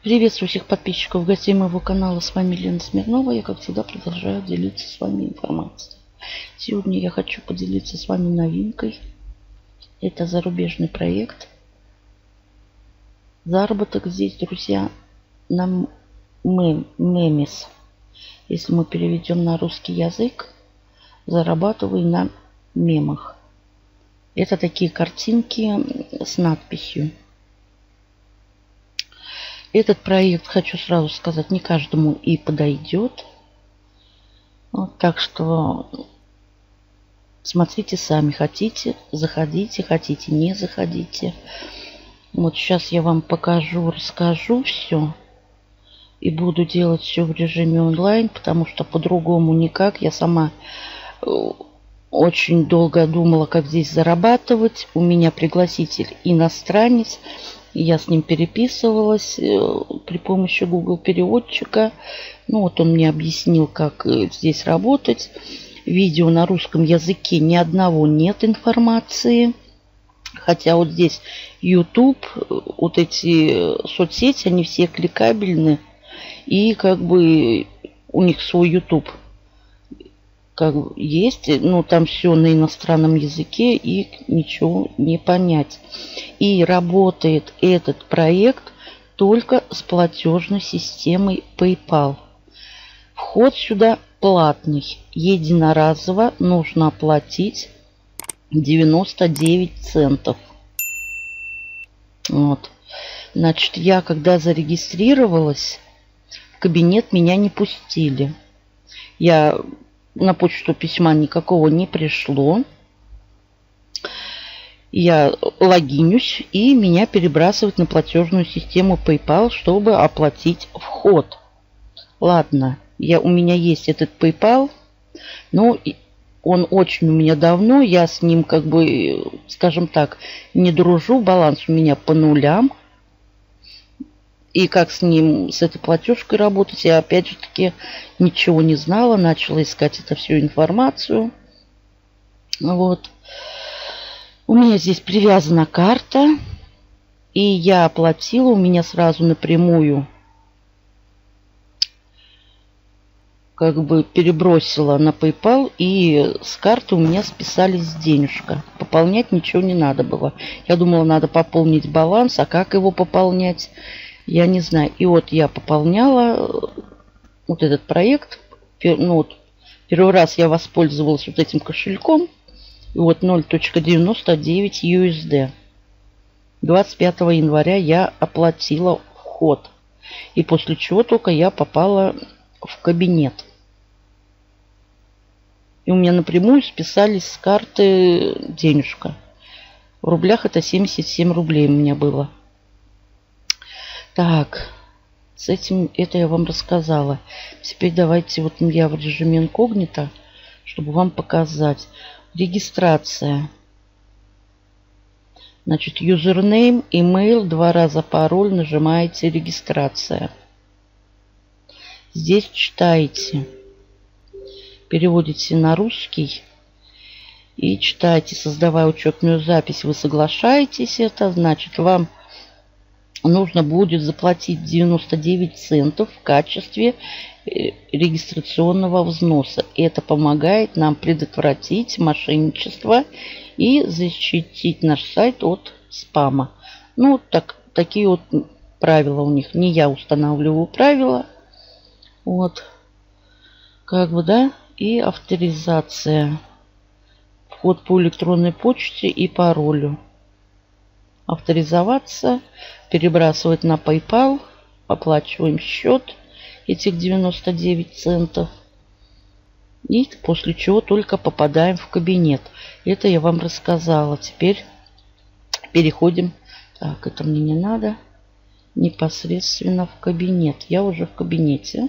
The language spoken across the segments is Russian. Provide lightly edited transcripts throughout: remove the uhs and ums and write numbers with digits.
Приветствую всех подписчиков, гостей моего канала. С вами Лена Смирнова. Я, как всегда, продолжаю делиться с вами информацией. Сегодня я хочу поделиться с вами новинкой. Это зарубежный проект. Заработок здесь, друзья, на мемес. Если мы переведем на русский язык, зарабатываю на мемах. Это такие картинки с надписью. Этот проект, хочу сразу сказать, не каждому и подойдет. Вот, так что смотрите сами. Хотите, заходите. Хотите, не заходите. Вот сейчас я вам покажу, расскажу все. И буду делать все в режиме онлайн, потому что по-другому никак. Я сама очень долго думала, как здесь зарабатывать. У меня пригласитель иностранец. Я с ним переписывалась при помощи Google переводчика. Ну вот он мне объяснил, как здесь работать. Видео на русском языке ни одного нет информации. Хотя вот здесь YouTube, вот эти соцсети, они все кликабельны. И как бы у них свой YouTube как есть, но там все на иностранном языке и ничего не понять. И работает этот проект только с платежной системой PayPal. Вход сюда платный. Единоразово нужно оплатить 99 центов. Вот. Значит, я когда зарегистрировалась, в кабинет меня не пустили. На почту письма никакого не пришло. Я логинюсь, и меня перебрасывают на платежную систему PayPal, чтобы оплатить вход. Ладно, у меня есть этот PayPal, но он очень у меня давно. Я с ним, как бы, скажем так, не дружу. Баланс у меня по нулям. И как с ним, с этой платежкой работать, я опять же таки ничего не знала. Начала искать это всю информацию. Вот. У меня здесь привязана карта. И я оплатила. У меня сразу напрямую как бы перебросила на PayPal. И с карты у меня списались денежка. Пополнять ничего не надо было. Я думала, надо пополнить баланс. А как его пополнять? Я не знаю. И вот я пополняла вот этот проект. Ну вот, первый раз я воспользовалась вот этим кошельком. И вот 0.99 USD. 25 января я оплатила вход. И после чего только я попала в кабинет. И у меня напрямую списались с карты денежка. В рублях это 77 рублей у меня было. Так, с этим это я вам рассказала. Теперь давайте, вот я в режиме инкогнито, чтобы вам показать. Регистрация. Значит, юзернейм, имейл, 2 раза пароль, нажимаете регистрация. Здесь читаете, переводите на русский и читаете, создавая учетную запись. Вы соглашаетесь, это значит, вам нужно будет заплатить 99 центов в качестве регистрационного взноса. Это помогает нам предотвратить мошенничество и защитить наш сайт от спама. Ну, такие вот правила у них. Не я устанавливаю правила. Вот. Как бы, да. И авторизация. Вход по электронной почте и паролю. Авторизоваться, перебрасывать на PayPal, оплачиваем счет этих 99 центов. И после чего только попадаем в кабинет. Это я вам рассказала. Теперь переходим. Так, это мне не надо. Непосредственно в кабинет. Я уже в кабинете.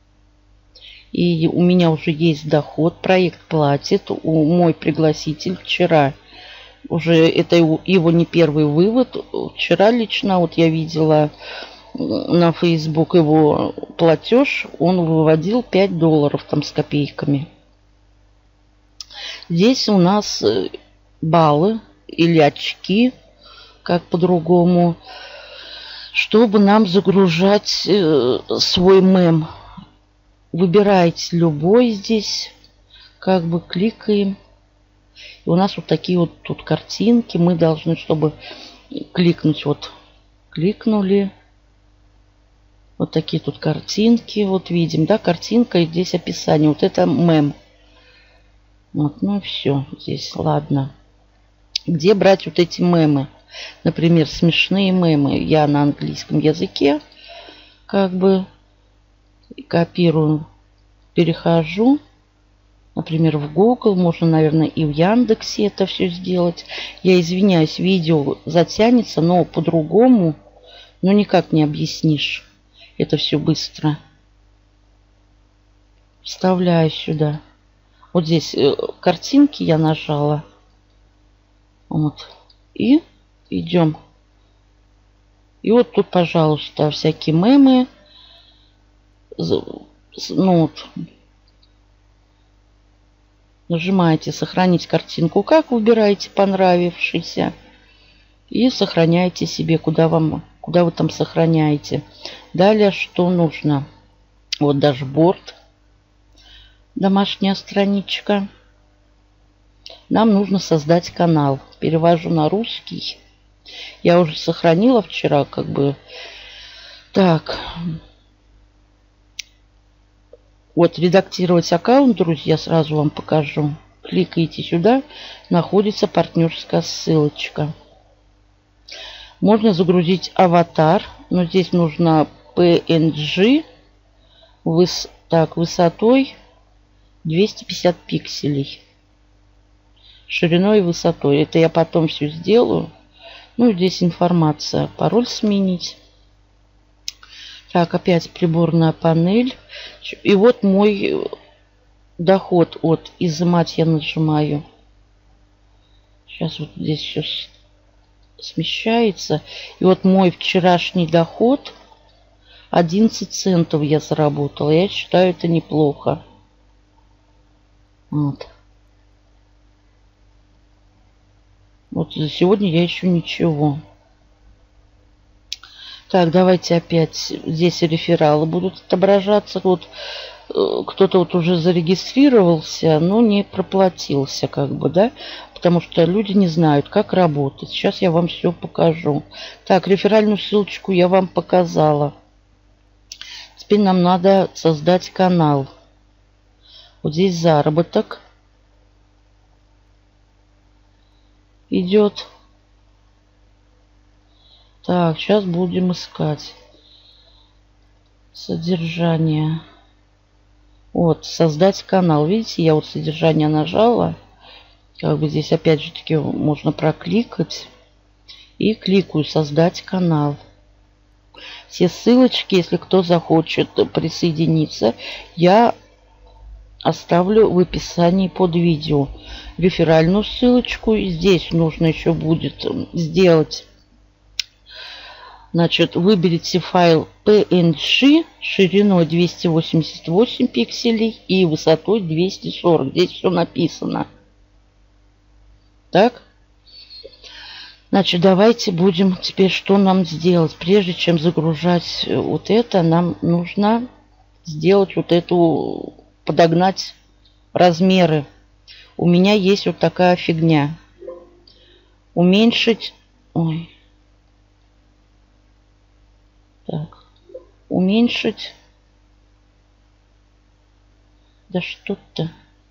И у меня уже есть доход. Проект платит. Мой пригласитель вчера. Уже это его не первый вывод. Вчера лично вот я видела на Facebook его платеж. Он выводил 5 долларов там с копейками. Здесь у нас баллы или очки, как по-другому. Чтобы нам загружать свой мем. Выбираете любой здесь. Как бы кликаем. И у нас вот такие вот тут картинки. Мы должны, чтобы кликнуть, вот кликнули. Вот такие тут картинки. Вот видим, да, картинка и здесь описание. Вот это мем. Вот, ну и все здесь, ладно. Где брать вот эти мемы? Например, смешные мемы. Я на английском языке как бы копирую, перехожу. Например, в Google. Можно, наверное, и в Яндексе это все сделать. Я извиняюсь, видео затянется, но по-другому, ну, никак не объяснишь. Это все быстро. Вставляю сюда. Вот здесь картинки я нажала. Вот. И идем. И вот тут, пожалуйста, всякие мемы. Ну вот. Нажимаете «Сохранить картинку как», выбираете понравившийся. И сохраняете себе, куда вы там сохраняете. Далее, что нужно? Вот дашборд. Домашняя страничка. Нам нужно создать канал. Перевожу на русский. Я уже сохранила вчера, как бы. Так. Вот, редактировать аккаунт, друзья, сразу вам покажу. Кликаете сюда, находится партнерская ссылочка. Можно загрузить аватар, но здесь нужно PNG высотой 250 пикселей. Шириной и высотой. Это я потом все сделаю. Ну, здесь информация. Пароль сменить. Так, опять приборная панель. И вот мой доход от изымать я нажимаю. Сейчас вот здесь все смещается. И вот мой вчерашний доход 11 центов я заработала. Я считаю, это неплохо. Вот. Вот за сегодня я еще ничего. Так, давайте опять здесь рефералы будут отображаться. Вот кто-то вот уже зарегистрировался, но не проплатился, как бы, да, потому что люди не знают, как работать. Сейчас я вам все покажу. Так, реферальную ссылочку я вам показала. Теперь нам надо создать канал. Вот здесь заработок идет. Так, сейчас будем искать содержание. Вот, создать канал. Видите, я вот содержание нажала. Как бы здесь опять же таки можно прокликать. И кликаю создать канал. Все ссылочки, если кто захочет присоединиться, я оставлю в описании под видео. Реферальную ссылочку. И здесь нужно еще будет сделать. Значит, выберите файл PNG шириной 288 пикселей и высотой 240. Здесь все написано. Так. Значит, давайте будем теперь, что нам сделать. Прежде чем загружать вот это, нам нужно сделать вот эту, подогнать размеры. У меня есть вот такая фигня. Уменьшить... Ой. Так. Уменьшить. Да что-то.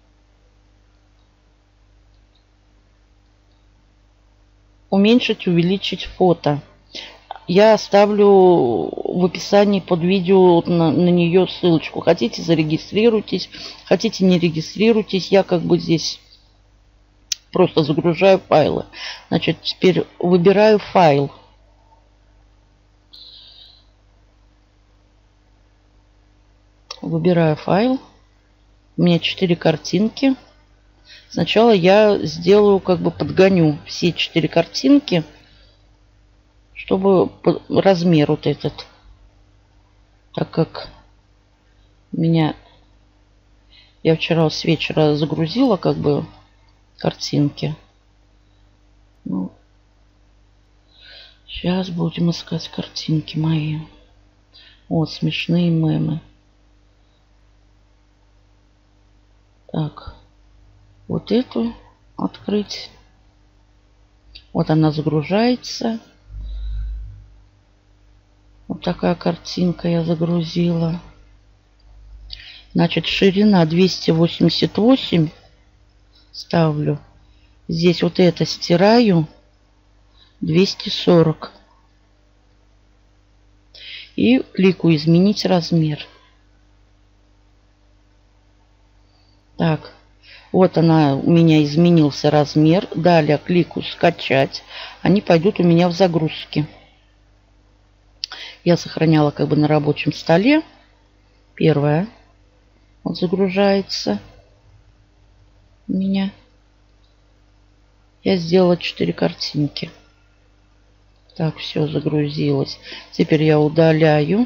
Уменьшить, увеличить фото. Я оставлю в описании под видео на нее ссылочку. Хотите, зарегистрируйтесь. Хотите, не регистрируйтесь. Я как бы здесь просто загружаю файлы. Значит, теперь выбираю файл. Выбираю файл. У меня 4 картинки. Сначала я сделаю, как бы подгоню все 4 картинки, чтобы размер вот этот. Так как у меня... Я вчера с вечера загрузила, как бы, картинки. Ну, Сейчас будем искать картинки мои. Вот, смешные мемы. Так, вот эту открыть. Вот она загружается. Вот такая картинка я загрузила. Значит, ширина 288 ставлю. Здесь вот это стираю 240. И кликаю «Изменить размер». Так, вот она у меня изменился размер. Далее кликаю «Скачать». Они пойдут у меня в загрузки. Я сохраняла как бы на рабочем столе. Первая вот загружается у меня. Я сделала 4 картинки. Так, все загрузилось. Теперь я удаляю.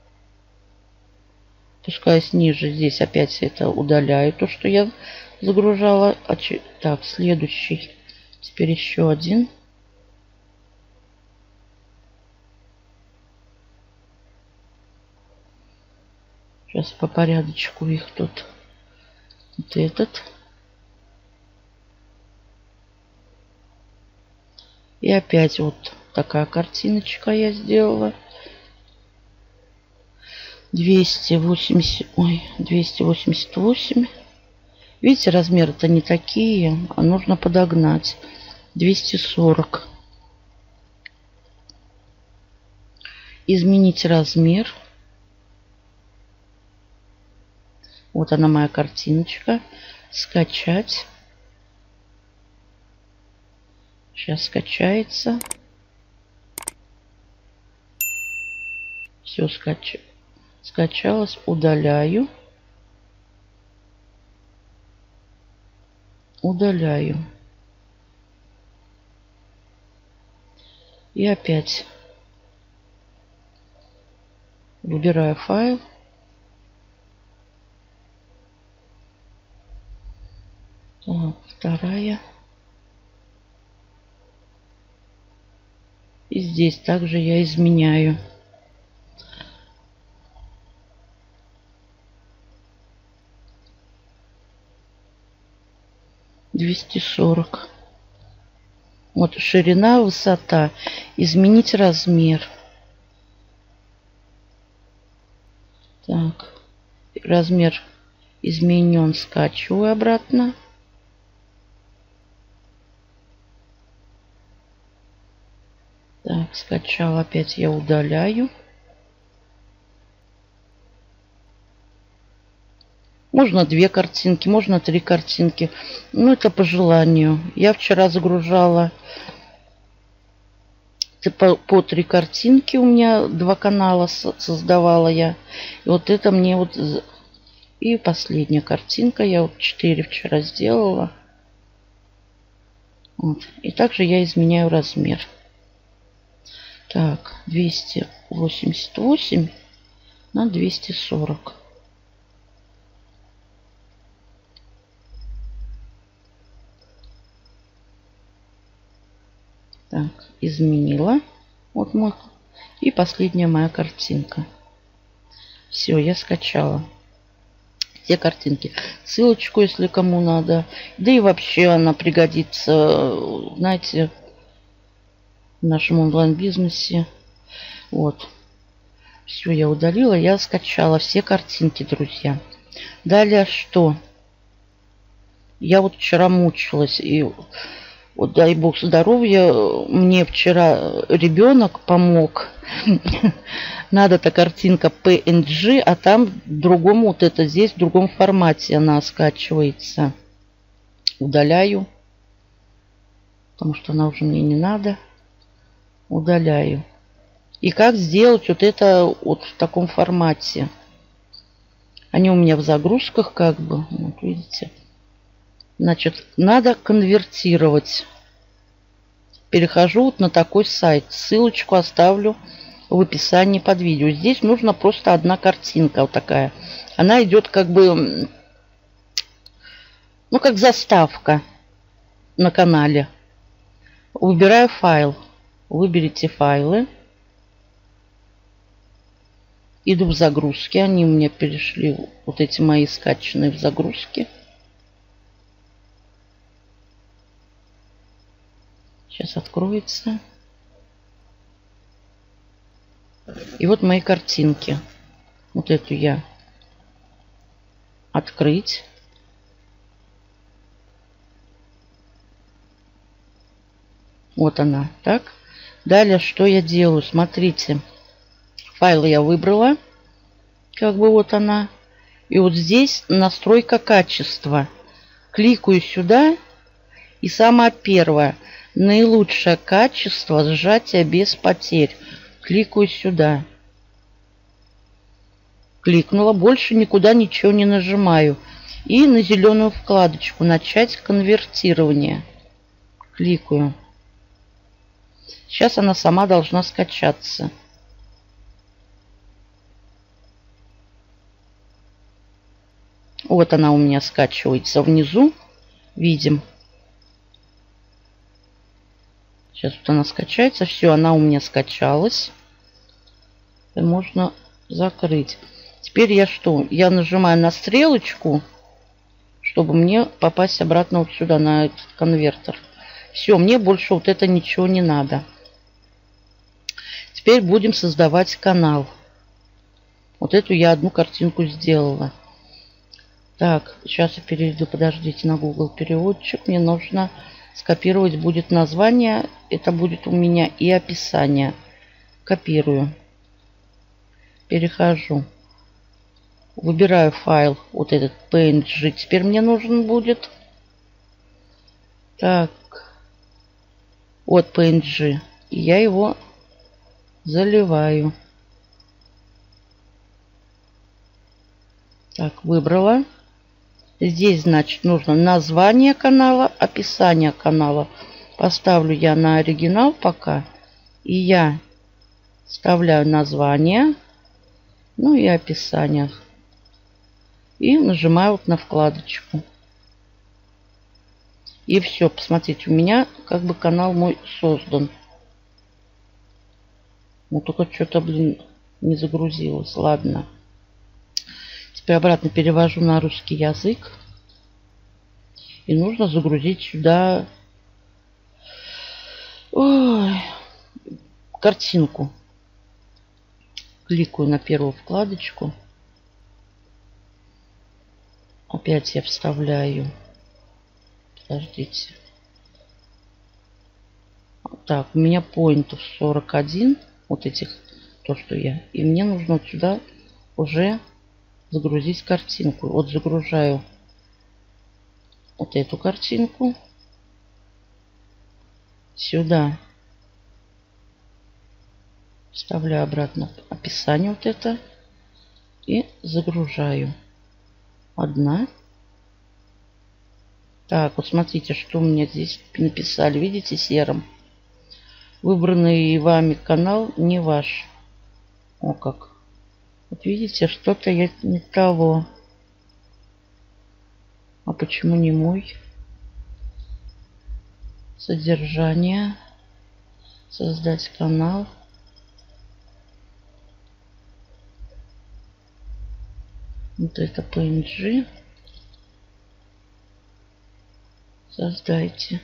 Спускаясь ниже, здесь опять это удаляю, то, что я загружала. Так, следующий. Теперь еще один. Сейчас по порядочку их тут. Вот этот. И опять вот такая картиночка я сделала. 288. Видите, размеры-то не такие, а нужно подогнать. 240. Изменить размер. Вот она моя картиночка. Скачать. Сейчас скачается. Все скачалось. Удаляю. Удаляю. И опять выбираю файл. Так, вторая. И здесь также я изменяю. «240». Вот ширина, высота. Изменить размер. Так. Размер изменен. Скачиваю обратно. Так, скачал. Опять я удаляю. Можно 2 картинки, можно 3 картинки. Ну, это по желанию. Я вчера загружала по 3 картинки. У меня 2 канала создавала я. И вот это мне вот... И последняя картинка. Я вот 4 вчера сделала. Вот. И также я изменяю размер. Так, 288 на 240. Так, изменила. Вот мой. И последняя моя картинка. Все, я скачала все картинки. Ссылочку, если кому надо. Да и вообще она пригодится, знаете, в нашем онлайн-бизнесе. Вот. Все, я удалила. Я скачала все картинки, друзья. Далее что? Я вот вчера мучилась. И вот дай бог здоровья, мне вчера ребенок помог. Надо-то картинка PNG, а там в другом, вот это здесь в другом формате она скачивается. Удаляю, потому что она уже мне не надо. Удаляю. И как сделать вот это вот в таком формате? Они у меня в загрузках как бы, вот видите. Значит, надо конвертировать. Перехожу вот на такой сайт. Ссылочку оставлю в описании под видео. Здесь нужно просто одна картинка вот такая. Она идет как бы, ну, как заставка на канале. Выбираю файл. Выберите файлы. Иду в загрузки. Они у меня перешли, вот эти мои скачанные, в загрузки. Сейчас откроется. И вот мои картинки. Вот эту я открыть. Вот она. Так. Далее, что я делаю? Смотрите. Файлы я выбрала. Как бы вот она. И вот здесь настройка качества. Кликаю сюда. И самое первое. Наилучшее качество сжатия без потерь. Кликаю сюда. Кликнула. Больше никуда ничего не нажимаю. И на зеленую вкладочку «Начать конвертирование». Кликаю. Сейчас она сама должна скачаться. Вот она у меня скачивается внизу. Видим. Сейчас вот она скачается. Все, она у меня скачалась. И можно закрыть. Теперь я что? Я нажимаю на стрелочку, чтобы мне попасть обратно вот сюда, на этот конвертер. Все, мне больше вот это ничего не надо. Теперь будем создавать канал. Вот эту я одну картинку сделала. Так, сейчас я перейду, подождите, на Google переводчик. Мне нужно скопировать будет название. Это будет у меня и описание. Копирую. Перехожу. Выбираю файл, вот этот PNG. Теперь мне нужен будет. Так. Вот PNG. И я его заливаю. Так, выбрала. Здесь, значит, нужно название канала, описание канала. Поставлю я на оригинал пока. И я вставляю название. Ну и описание. И нажимаю вот на вкладочку. И все, посмотрите, у меня как бы канал мой создан. Ну только что-то, блин, не загрузилось. Ладно. Теперь обратно перевожу на русский язык. И нужно загрузить сюда картинку. Кликаю на первую вкладочку. Опять я вставляю. Подождите. Так, у меня поинтов 41. Вот этих, то, что я. И мне нужно вот сюда уже загрузить картинку. Вот загружаю вот эту картинку. Сюда. Вставляю обратно описание вот это. И загружаю. Одна. Так, вот смотрите, что у меня здесь написали. Видите, серым. Выбранный вами канал не ваш. О как. Вот видите, что-то я не того. А почему не мой? Содержание. Создать канал. Вот это PNG. Создайте.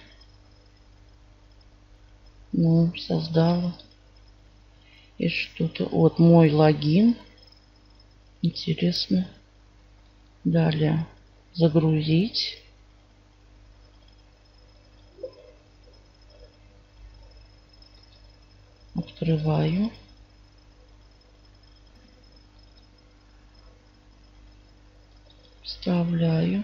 Ну, создала. И что-то. Вот мой логин. Интересно. Далее. Загрузить. Открываю. Вставляю.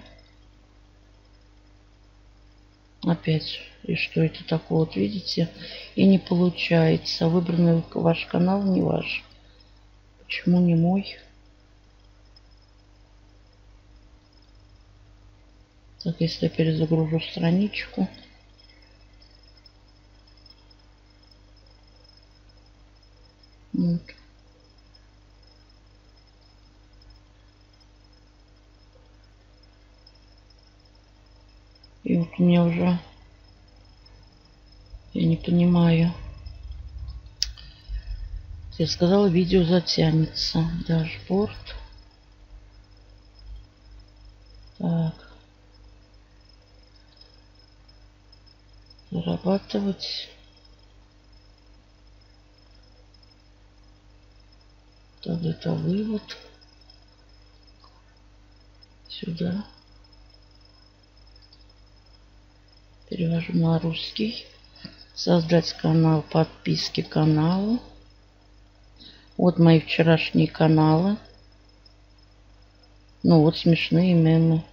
Опять. И что это такое? Вот видите? И не получается. Выбранный ваш канал не ваш. Почему не мой? Так, если я перезагружу страничку. Вот. И вот у меня уже, я не понимаю, Я сказала, видео затянется. Дашборд. Так. Зарабатывать. Так, это вывод. Сюда. Перевожу на русский. Создать канал, подписки каналу. Вот мои вчерашние каналы. Ну вот смешные мемы.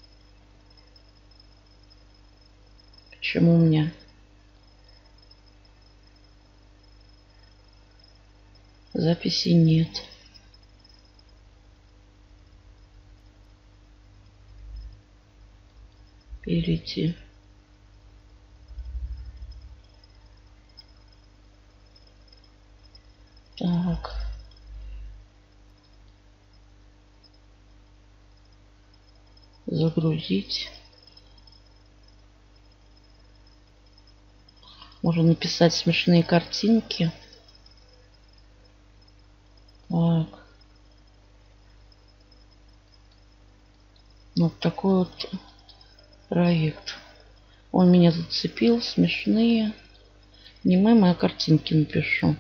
Почему у меня записи нет? Перейти. Так. Загрузить. Можно написать смешные картинки. Так. Вот такой вот проект. Он меня зацепил. Смешные. Не мемы, а картинки напишу.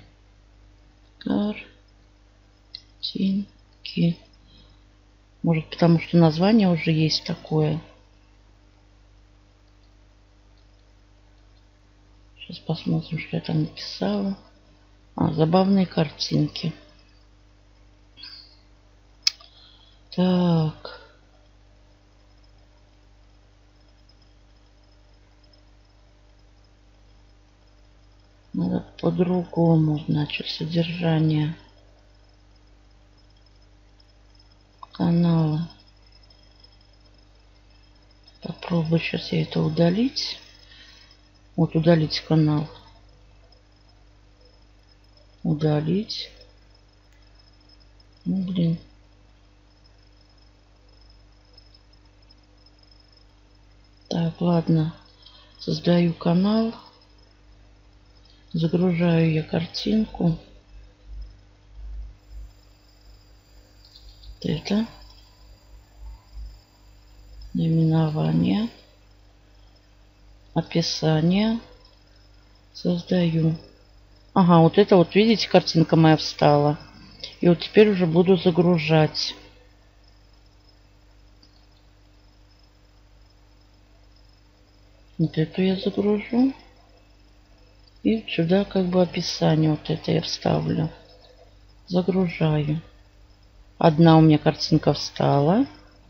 Картинки. Может, потому что название уже есть такое. Сейчас посмотрим, что я там написала. Забавные картинки. Так. Надо по-другому, значит, содержание канала. Попробую сейчас я это удалить. Вот удалить канал. Удалить. Ну, блин. Так, ладно. Создаю канал. Загружаю я картинку. Это. Наименование. Описание. Создаю. Ага, вот это вот, видите, картинка моя встала. И вот теперь уже буду загружать. Вот эту я загружу. И сюда как бы описание вот это я вставлю. Загружаю. Одна у меня картинка встала.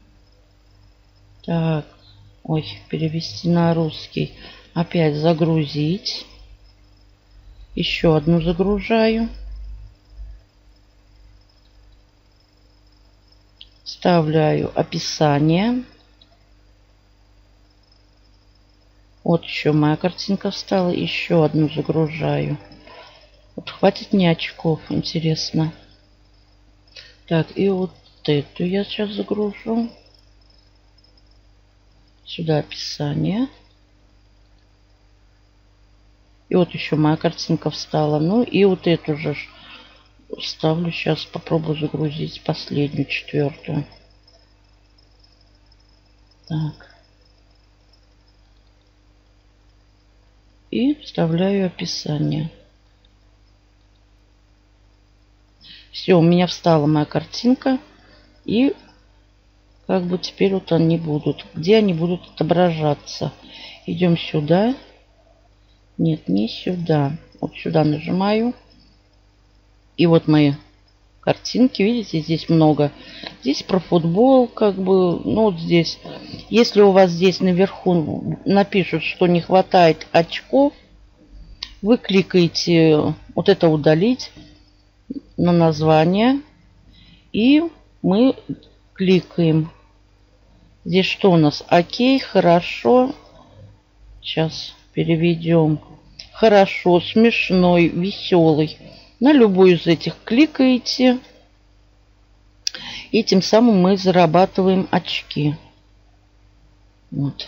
Так. Ой, перевести на русский. Опять загрузить. Еще одну загружаю. Вставляю описание. Вот еще моя картинка встала. Еще одну загружаю. Вот хватит мне очков, интересно. Так, и вот эту я сейчас загружу. Сюда описание. И вот еще моя картинка встала. Ну и вот эту же ставлю. Сейчас попробую загрузить последнюю, четвертую. Так. И вставляю описание. Все, у меня встала моя картинка. И как бы теперь вот они будут. Где они будут отображаться? Идем сюда. Нет, не сюда. Вот сюда нажимаю. И вот мои картинки. Видите, здесь много. Здесь про футбол, как бы. Ну, вот здесь. Если у вас здесь наверху напишут, что не хватает очков, вы кликаете вот это удалить на название. И мы кликаем. Здесь что у нас? Окей, хорошо. Сейчас переведем. Хорошо, смешной, веселый. На любую из этих кликаете. И тем самым мы зарабатываем очки. Вот.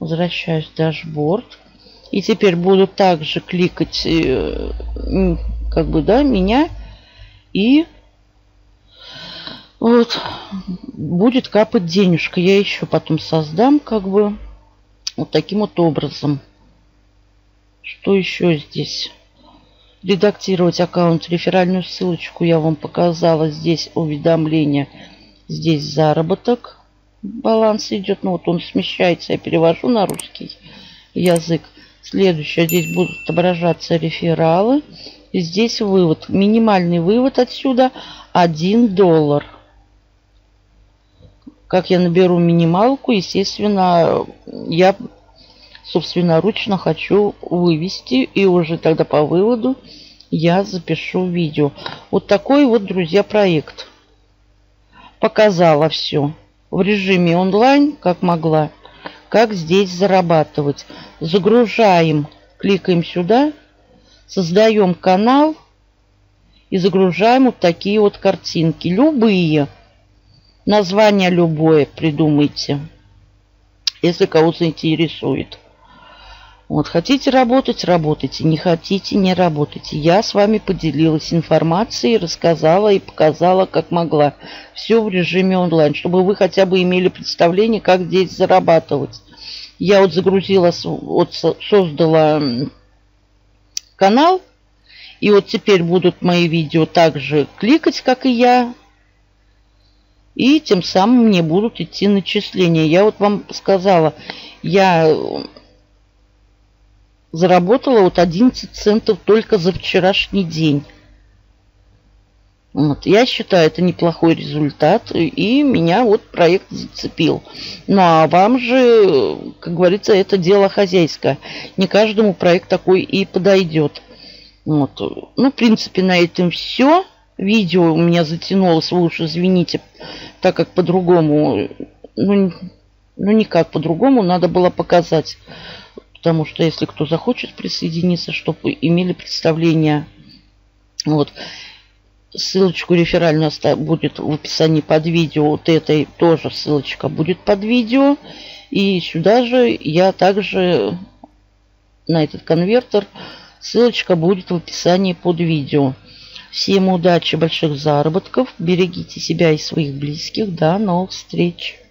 Возвращаюсь в дашборд. И теперь буду также кликать как бы, да, меня. И вот будет капать денежка. Я еще потом создам, как бы, вот таким вот образом. Что еще здесь? Редактировать аккаунт, реферальную ссылочку я вам показала. Здесь уведомление, здесь заработок. Баланс идет, ну вот он смещается, я перевожу на русский язык. Следующее, здесь будут отображаться рефералы. И здесь вывод. Минимальный вывод отсюда $1. Как я наберу минималку, естественно, я собственноручно хочу вывести. И уже тогда по выводу я запишу видео. Вот такой вот, друзья, проект. Показала все в режиме онлайн, как могла. Как здесь зарабатывать. Загружаем, кликаем сюда, создаем канал и загружаем вот такие вот картинки. Любые. Название любое придумайте, если кого-то заинтересует. Вот, хотите работать, работайте. Не хотите, не работайте. Я с вами поделилась информацией, рассказала и показала, как могла. Все в режиме онлайн, чтобы вы хотя бы имели представление, как здесь зарабатывать. Я вот загрузила, вот создала канал. И вот теперь будут мои видео также кликать, как и я. И тем самым мне будут идти начисления. Я вот вам сказала, я заработала вот 11 центов только за вчерашний день. Вот. Я считаю, это неплохой результат. И меня вот проект зацепил. Ну а вам же, как говорится, это дело хозяйское. Не каждому проект такой и подойдет. Вот. Ну, в принципе, на этом все. Видео у меня затянулось, вы уж извините, так как по-другому, ну никак по-другому надо было показать. Потому что если кто захочет присоединиться, чтобы имели представление. Вот. Ссылочку реферальную будет в описании под видео. Вот этой тоже ссылочка будет под видео. И сюда же я также на этот конвертер ссылочка будет в описании под видео. Всем удачи, больших заработков. Берегите себя и своих близких. До новых встреч.